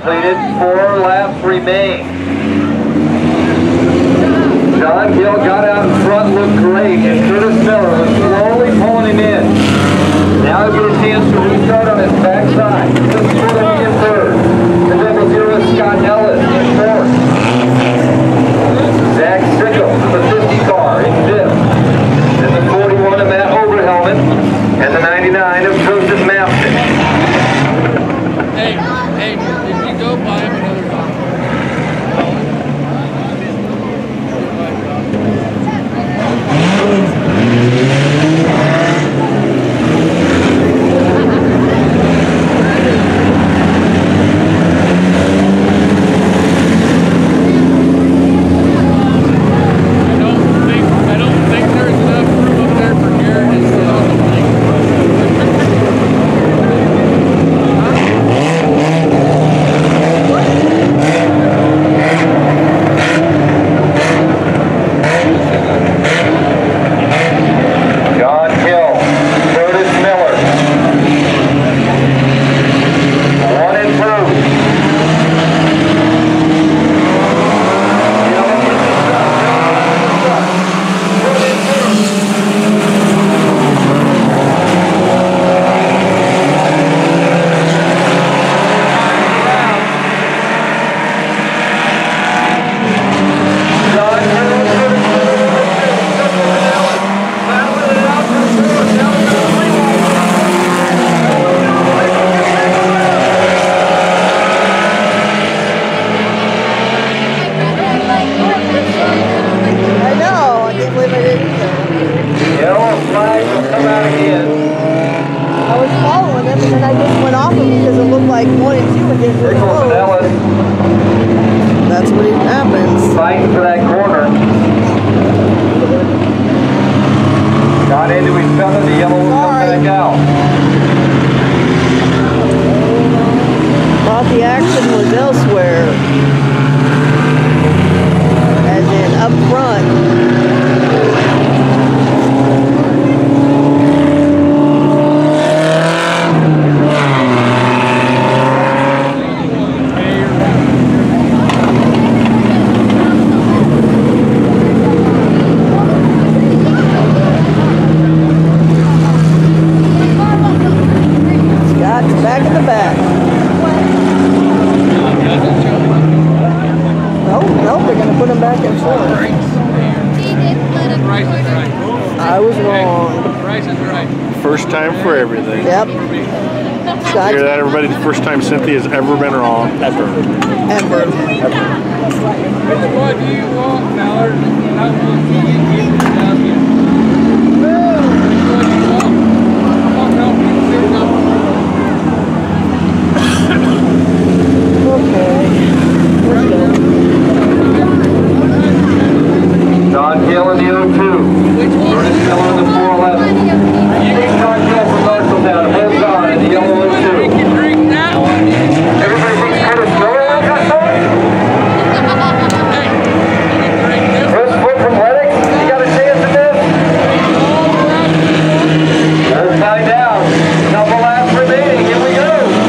completed. 4 laps remain. John Gill got out in front, looked great, and Curtis Miller was slowly pulling him in. Now he'll get a chance to restart on his backside. This is going to be in third. The double zero Scott Ellis in fourth. Zach Sickle, the 50 car, in fifth. Then the 41 of Matt Overhelmet, and the 99 of Joseph Mapson. Hey, if you go buy him another car. That's what happens. Fighting for that corner. Got into each other, the yellow will come back out. Thought the action was elsewhere. As in up front. Back in the back. Nope, they're going to put him back in fourth. I was wrong. First time for everything. Yep. Hear that, everybody? The first time Cynthia's ever been wrong. Ever. Ever. Which one do you want, Ballard? How one do you get down here? Which one do you want? I'll help you clear it up. Okay. John Gill in the 02. Curtis Miller in the 411. John Gill from Marshalltown. Holds on in the yellow 02. Everybody thinks Curtis Miller like that song? Chris Foot from Lennox. You got a chance at this? We'll find out. Couple laps remaining. Here we go.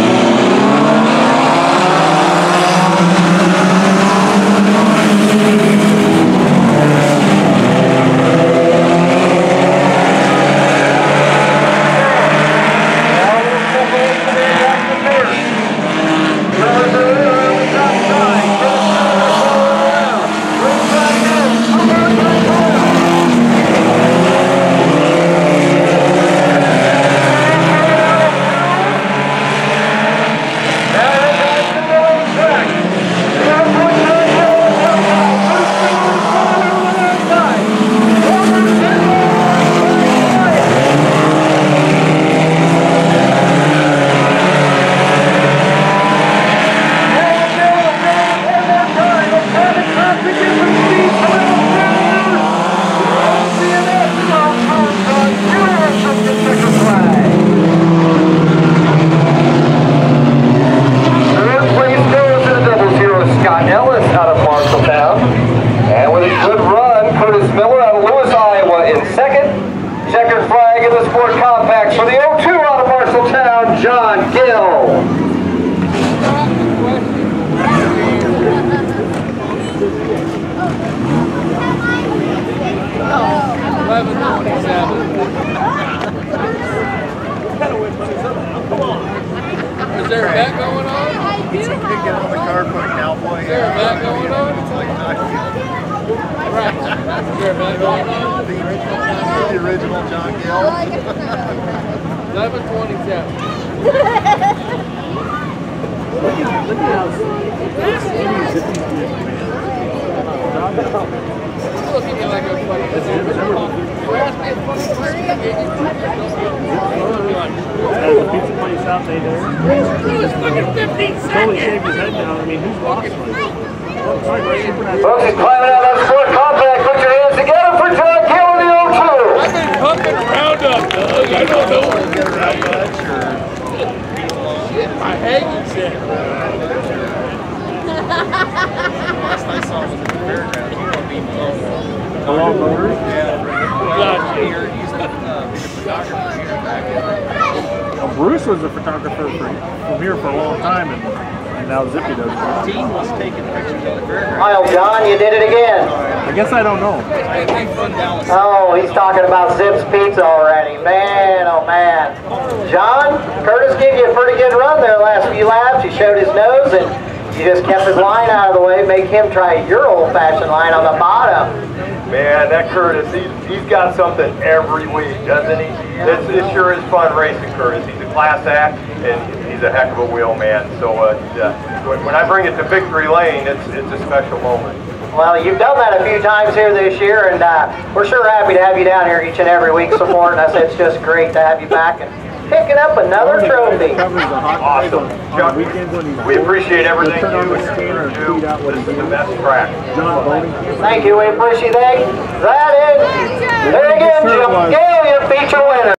Checkered flag in the sport compact for the 02 out of Marshalltown, John Gill. Is there a bet going on? Get on the car for a cowboy. Is there a bet going on? Right. Is there a bet going on? The original John Gill. 11:27. Look at how skinny Zippy's doing, man. Look at me like a fucking you asked me a funny question. There's a pizza place out there. It was fucking 15 Totally seconds. shaved his head down. I mean, who's lost one? Folks, he's climbing out that sport compact. Put your hands together for John Gill in the 02. I've been pumping around up, Doug. I don't know what to get around much. Shit, my head is in. Last I saw was in the fairgrounds. You know, being Hello, Motors? Yeah. He's the photographer here back in. Well, Bruce was a photographer from here for a long time, and now Zippy does it. The team was taking pictures of the fairgrounds. Hi, John, you did it again. I guess I don't know. I think Fun Dallas. Oh, he's talking about Zip's Pizza already. Man, oh man. John, Curtis gave you a pretty good run there the last few laps. He showed his nose and you just kept his line out of the way. Make him try your old-fashioned line on the bottom. Man, that Curtis, he's got something every week, doesn't he? It sure is fun racing Curtis. He's a class act, and he's a heck of a wheel man. So when I bring it to victory lane, it's a special moment. Well, you've done that a few times here this year, and we're sure happy to have you down here each and every week supporting us. It's just great to have you back and picking up another trophy. Awesome. Chuck, we appreciate everything you and your crew do. This is the best track. Thank you, we appreciate that. There again, Jim Gale, your feature winner.